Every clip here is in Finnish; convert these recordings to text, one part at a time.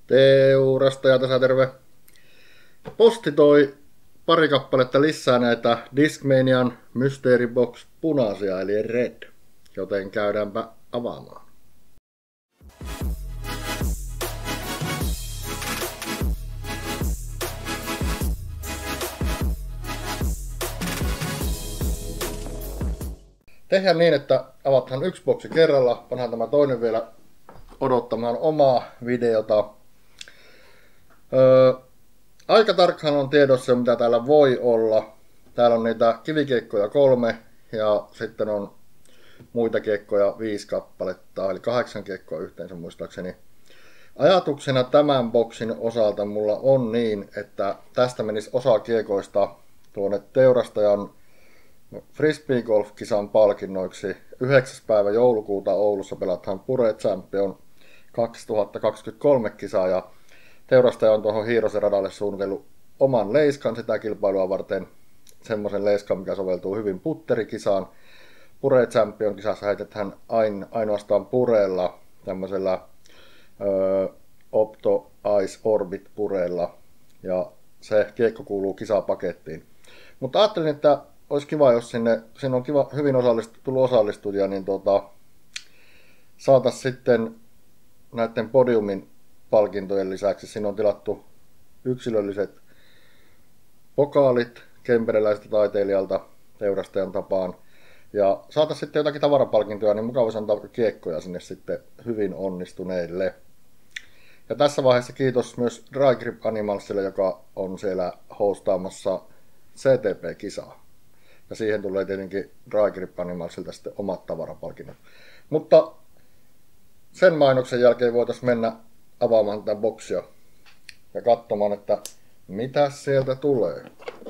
Teurastaja tässä terve. Posti toi pari kappaletta lisää näitä Discmanian Mystery Box punaisia eli Red, joten käydäänpä avaamaan. Tehdään niin, että avataan yksi boksi kerralla, pannaan tämä toinen vielä odottamaan omaa videota. Aika tarkkaan on tiedossa, mitä täällä voi olla. Täällä on niitä kivikiekkoja 3 ja sitten on muita kiekkoja 5 kappaletta, eli 8 kiekkoa yhteensä muistaakseni. Ajatuksena tämän boksin osalta mulla on niin, että tästä menisi osa kiekoista tuonne teurastajan Frisbee Golf-kisan palkinnoiksi. 9. päivä joulukuuta Oulussa pelataan Pure Champion 2023 kisaa ja teurastaja on tuohon Hiirosen radalle suunnitellut oman leiskan sitä kilpailua varten. Semmoisen leiskan, mikä soveltuu hyvin putterikisaan. Pure Champion kisassa heitetään ainoastaan pureella, tämmöisellä Opto Ice Orbit pureella. Ja se kiekko kuuluu kisapakettiin. Mutta ajattelin, että olisi kiva, jos sinne on kiva, hyvin tullut osallistujia, niin saataisiin sitten näiden podiumin palkintojen lisäksi. Siinä on tilattu yksilölliset pokaalit kempereläiseltä taiteilijalta teurastajan tapaan. Ja saataisiin sitten jotakin tavarapalkintoja, niin mukava antaa kiekkoja sinne sitten hyvin onnistuneille. Ja tässä vaiheessa kiitos myös Dry Grip Animalsille, joka on siellä hostaamassa CTP-kisaa. Ja siihen tulee tietenkin Dry Grip Animalsilta sitten omat tavarapalkinnot. Mutta sen mainoksen jälkeen voitaisiin mennä avaamaan tätä boksia ja katsomaan, että mitä sieltä tulee.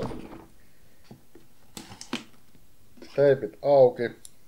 Teipit auki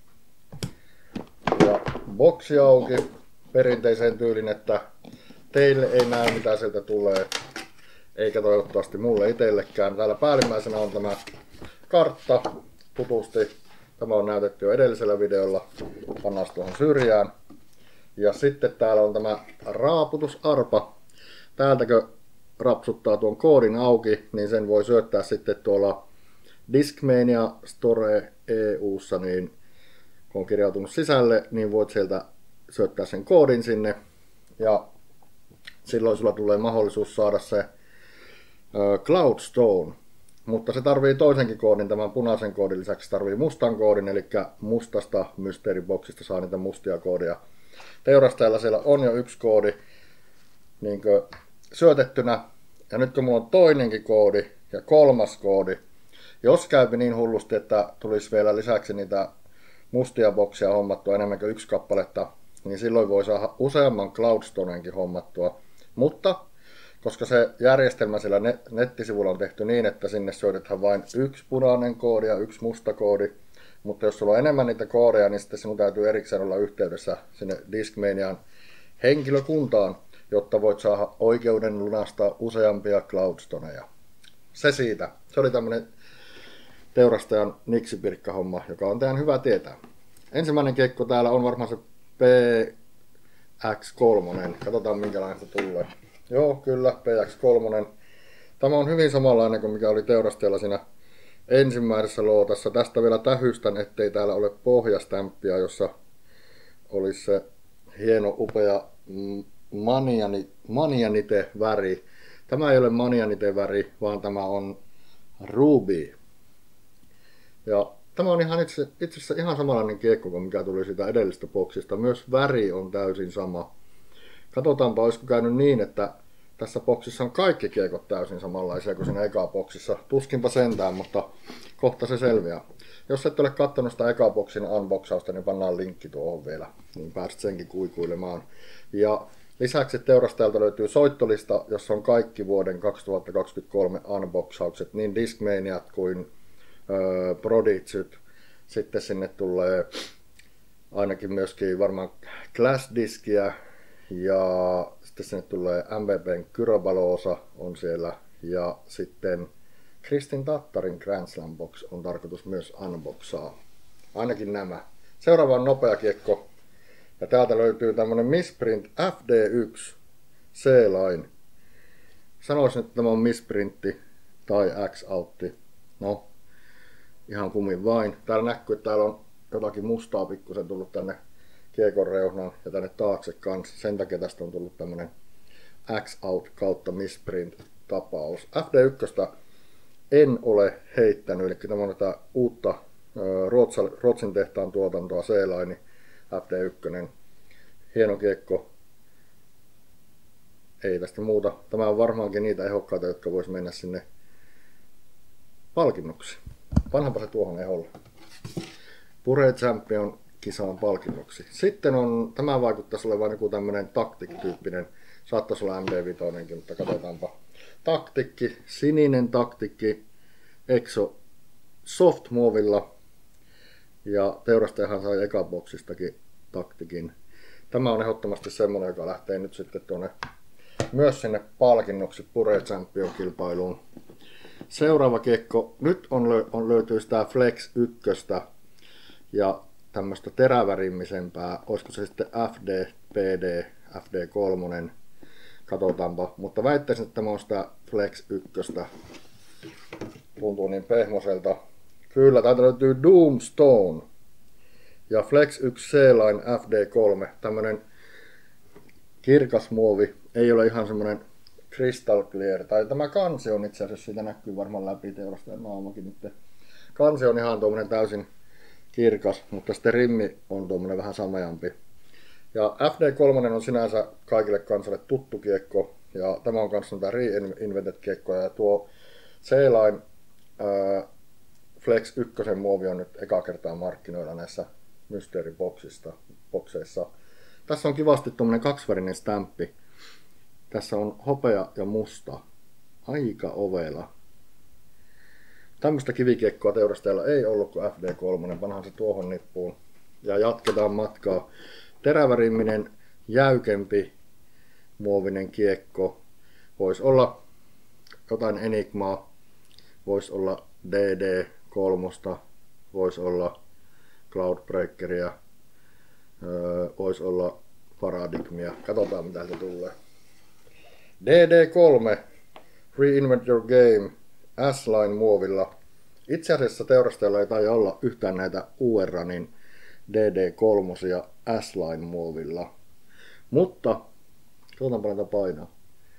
ja boksi auki perinteiseen tyylin, että teille ei näe mitä sieltä tulee, eikä toivottavasti mulle itsellekään. Täällä päällimmäisenä on tämä kartta tutusti. Tämä on näytetty jo edellisellä videolla. Pannaan tuohon syrjään. Ja sitten täällä on tämä raaputusarpa. Täältäkö rapsuttaa tuon koodin auki, niin sen voi syöttää sitten tuolla Discmania Store EU:ssa, niin kun on kirjautunut sisälle, niin voit sieltä syöttää sen koodin sinne. Ja silloin sulla tulee mahdollisuus saada se Cloudstone. Mutta se tarvii toisenkin koodin, tämän punaisen koodin lisäksi tarvii mustan koodin, eli mustasta Mystery Boxista saa niitä mustia koodia. Teurastajalla siellä on jo yksi koodi niin syötettynä, ja nyt kun mulla on toinenkin koodi ja kolmas koodi, jos käypi niin hullusti, että tulisi vielä lisäksi niitä mustia boksia hommattua enemmän kuin yksi kappaletta, niin silloin voi saada useamman Cloudstonenkin hommattua, mutta koska se järjestelmä siellä nettisivulla on tehty niin, että sinne syötetään vain yksi punainen koodi ja yksi musta koodi. Mutta jos sulla on enemmän niitä koodeja, niin sitten sinun täytyy erikseen olla yhteydessä sinne Discmanian henkilökuntaan, jotta voit saada oikeuden lunastaa useampia Cloudstoneja. Se siitä. Se oli tämmönen teurastajan niksipirkkahomma, joka on teidän hyvä tietää. Ensimmäinen kiekko täällä on varmaan se PX3. Katsotaan minkälainen se tulee. Joo, kyllä, PX3. Tämä on hyvin samanlainen kuin mikä oli teurastajalla siinä ensimmäisessä lootassa. Tästä vielä tähystän, ettei täällä ole pohjastämppiä, jossa olisi se hieno, upea Manianite-väri. Tämä ei ole Manianite-väri, vaan tämä on Ruby. Ja tämä on itse asiassa ihan samanlainen kiekko kuin mikä tuli siitä edellisestä boksista. Myös väri on täysin sama. Katsotaanpa, olisiko käynyt niin, että tässä boksissa on kaikki kiekot täysin samanlaisia kuin siinä eka boksissa. Tuskinpa sentään, mutta kohta se selviää. Jos et ole katsonut sitä eka boksin unboxausta, niin pannaan linkki tuohon vielä, niin pääset senkin kuikuilemaan. Ja lisäksi teurastajalta löytyy soittolista, jossa on kaikki vuoden 2023 unboxaukset, niin Discmaniat kuin Prodigyt. Sitten sinne tulee ainakin myöskin varmaan Glass-diskiä. Ja sitten sinne tulee MVPn Kyrobalosa on siellä. Ja sitten Kristin Tattarin Grand Slam Box on tarkoitus myös unboxaa. Ainakin nämä. Seuraava on nopea kiekko. Ja täältä löytyy tämmönen Misprint FD1. C-Line. Sanoisin, että tämä on misprintti tai X-outti. No, ihan kummin vain. Täällä näkyy, että täällä on jotakin mustaa pikkusen tullut tänne kiekon reunaan ja tänne taakse kanssa. Sen takia tästä on tullut tämmönen X-out kautta misprint tapaus. FD1 en ole heittänyt, eli tämä on tätä uutta Ruotsin tehtaan tuotantoa C-Line FD1. Hieno kiekko. Ei tästä muuta. Tämä on varmaankin niitä ehokkaita, jotka vois mennä sinne palkinnoksi. Panhanpa se tuohon eholle. Pure Champion kisaan palkinnoksi. Sitten on, tämä vaikuttaisi olevan joku tämmönen taktik-tyyppinen. Saattaisi olla MD5, mutta katsotaanpa. Taktikki, sininen taktikki, Exo Soft muovilla. Ja teurastajahan sai ekaboksistakin taktikin. Tämä on ehdottomasti semmonen, joka lähtee nyt sitten tuonne myös sinne palkinnoksi Pure Champion kilpailuun. Seuraava kiekko. Nyt löytyy sitä Flex 1 ja tämmöistä terävärimmisempää. Olisiko se sitten FD, PD, FD3. Katsotaanpa. Mutta väittäisin, että tämä on sitä Flex 1. Tuntuu niin pehmoselta. Kyllä, täältä löytyy Doomstone. Ja Flex 1 C-Line FD3. Tämmönen kirkas muovi. Ei ole ihan semmonen crystal clear. Tai tämä kansi on itse asiassa, siitä näkyy varmaan läpi teurastajan naamakin nyt. Kansi on ihan tuommoinen täysin kirkas, mutta sitten rimmi on tuommoinen vähän sameampi. Ja FD3 on sinänsä kaikille kansalle tuttu kiekko. Ja tämä on kanssa tämä reinvented kiekko. Ja tuo C-Line Flex 1 muovi on nyt eka kertaa markkinoilla näissä Mystery Boxeissa. Tässä on kivasti tuommoinen kaksivärinen stämppi. Tässä on hopea ja musta. Aika ovela. Tämmöistä kivikiekkoa teurastajalla ei ollut kuin FD3. Panhan se tuohon nippuun. Ja jatketaan matkaa. Terävärimminen, jäykempi, muovinen kiekko. Voisi olla jotain Enigmaa. Voisi olla DD3. Voisi olla Cloudbreakeria. Voisi olla Paradigmia. Katsotaan mitä se tulee. DD3 Reinvent Your Game S-Line muovilla. Itse asiassa teurastajalla ei taida olla yhtään näitä URanin DD3 ja S-Line muovilla. Mutta katsotaanpa näitä painaa.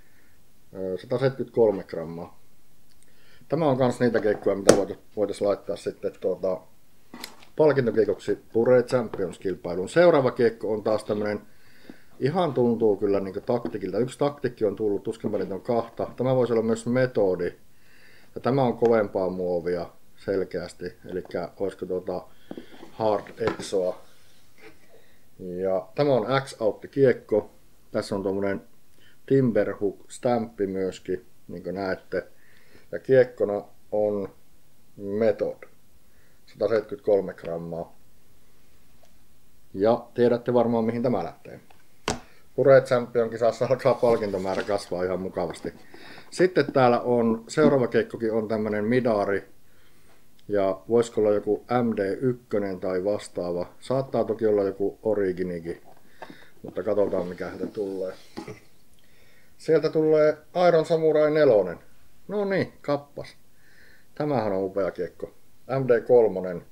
173 grammaa. Tämä on kans niitä keikkoja, mitä voitaisiin laittaa sitten palkintokeikoksi Pure Champions -kilpailuun. Seuraava kiekko on taas tämmönen, ihan tuntuu kyllä niin taktikilta. Yksi taktikki on tullut, tuskinpä niitä on kahta. Tämä voisi olla myös metodi. Ja tämä on kovempaa muovia selkeästi. Eli olisiko Hard Exoa. Ja tämä on X-outti kiekko. Tässä on tuommoinen Timberhook-stämppi myöskin, niin kuin näette. Ja kiekkona on Method. 173 grammaa. Ja tiedätte varmaan mihin tämä lähtee. Pure Champion -kisassa alkaa palkintomäärä kasvaa ihan mukavasti. Sitten täällä on, seuraava keikkokin on tämmönen Midari. Ja voisiko olla joku MD1 tai vastaava. Saattaa toki olla joku Originikin. Mutta katsotaan mikä sieltä tulee. Sieltä tulee Iron Samurai 4. No niin, kappas. Tämähän on upea kiekko. MD3.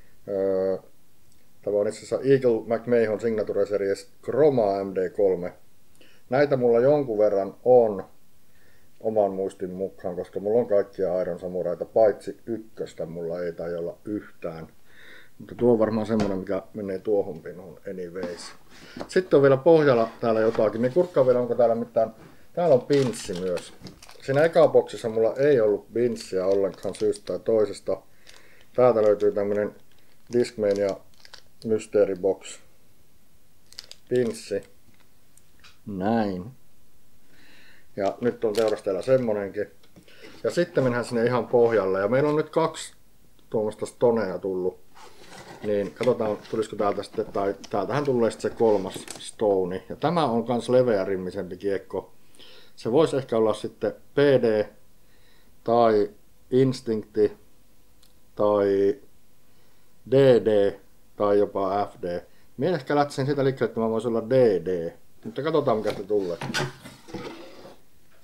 Tämä on itse asiassa Eagle McMahon Signature Series Chroma MD3. Näitä mulla jonkun verran on oman muistin mukaan, koska mulla on kaikkia Iron Samuraita, paitsi ykköstä mulla ei tai olla yhtään. Mutta tuo on varmaan semmonen, mikä menee tuohon pinuun anyways. Sitten on vielä pohjalla täällä jotakin. Niin kurkkaan vielä, onko täällä mitään. Täällä on pinssi myös. Siinä ekaboksissa mulla ei ollut pinssiä ollenkaan syystä tai toisesta. Täältä löytyy tämmönen Discmania Mystery Box pinssi. Näin. Ja nyt on teurastajalla semmonenkin. Ja sitten mennään sinne ihan pohjalle. Ja meillä on nyt 2 tuommoista stonea tullut. Niin katsotaan tulisiko täältä sitten, tai täältähän tulee sitten se 3. stone. Ja tämä on kans leveärimmisempi kiekko. Se voisi ehkä olla sitten PD tai Instincti tai DD tai jopa FD. Minä ehkä lähtisin siitä liikkeelle, että mä voisin olla DD. Mutta katsotaan mikä se tulee.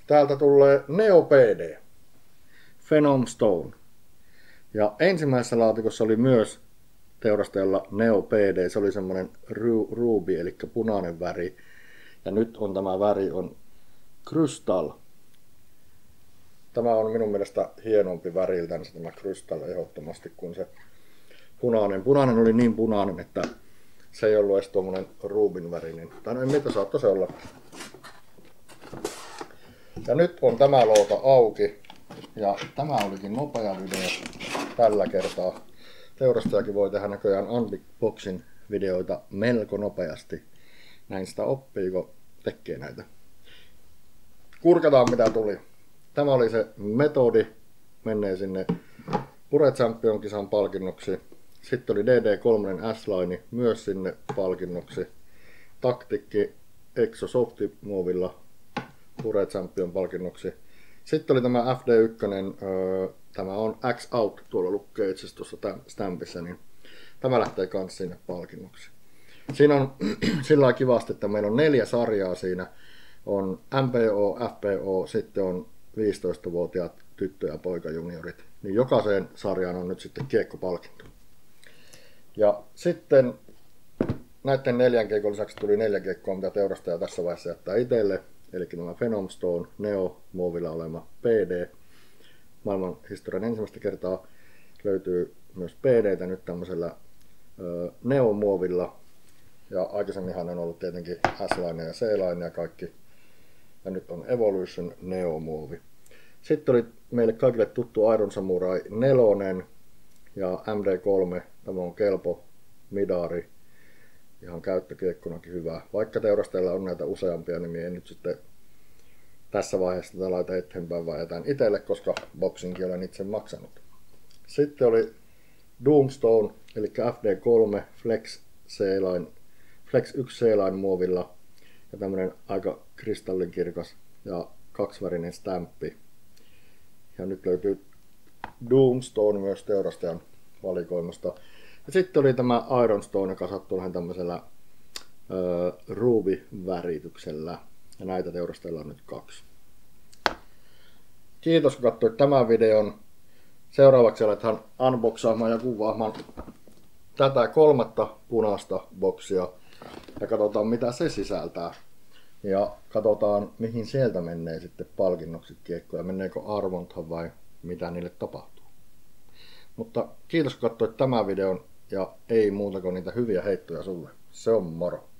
Täältä tulee Neo PD, Phenom Stone. Ja ensimmäisessä laatikossa oli myös teurastajalla Neo PD, se oli semmonen ruby, eli punainen väri. Ja nyt on tämä väri on Crystal. Tämä on minun mielestä hienompi väriltänsä tämä Crystal ehdottomasti kuin se punainen. Punainen oli niin punainen, että se ei ollut edes tuommoinen rubin värinen. Tai no mitä saattoi se olla. Ja nyt on tämä loota auki. Ja tämä olikin nopea video tällä kertaa. Teurastajakin voi tehdä näköjään unboxing videoita melko nopeasti. Näin sitä oppii, kun tekee näitä. Kurkataan mitä tuli. Tämä oli se metodi. Menee sinne Pure Champion kisan palkinnoksi. Sitten oli DD3 S-Line myös sinne palkinnoksi. Taktikki Exosofti-muovilla Pure Champion palkinnoksi. Sitten oli tämä FD1, tämä on X-Out, tuolla lukee itse asiassa tuossa stampissa, niin tämä lähtee kans sinne palkinnoksi. Siinä on sillä kivasti, että meillä on 4 sarjaa siinä. On MPO, FPO, sitten on 15-vuotiaat tyttö- ja poikajuniorit. Niin jokaiseen sarjaan on nyt sitten kiekkopalkinto. Ja sitten näiden 4 kiekon lisäksi tuli 4 kiekkoa, mitä teurastaja tässä vaiheessa jättää itselle. Eli tämä Phenom Stone, Neo muovilla oleva PD. Maailman historian ensimmäistä kertaa löytyy myös PDtä nyt tämmöisellä Neo muovilla. Ja aikaisemminhan on ollut tietenkin S-Line ja C-Line ja kaikki. Ja nyt on Evolution Neo muovi. Sitten oli meille kaikille tuttu Iron Samurai 4 ja MD3. Tämä on kelpo midari. Ihan käyttökiekkonakin hyvä. Vaikka teurastajalla on näitä useampia, niin en nyt sitten tässä vaiheessa tätä laita eteenpäin, vaan jätän itselle, koska boxinkin olen itse maksanut. Sitten oli Doomstone, eli FD3 Flex 1 C-Line muovilla. Ja tämmönen aika kristallinkirkas ja 2-värinen stamppi. Ja nyt löytyy Doomstone myös teurastajan valikoimasta. Ja sitten oli tämä Ironstone, joka sattuu vähän tämmöisellä ruby-värityksellä. Ja näitä teurastajilla on nyt 2. Kiitos kun katsoit tämän videon. Seuraavaksi aletaan unboxaamaan ja kuvaamaan tätä 3. punaista boksia. Ja katsotaan mitä se sisältää. Ja katsotaan mihin sieltä menee sitten palkinnoksi kiekkoja. Meneekö arvonta vai mitä niille tapahtuu. Mutta kiitos kun katsoit tämän videon ja ei muuta kuin niitä hyviä heittoja sulle. Se on moro!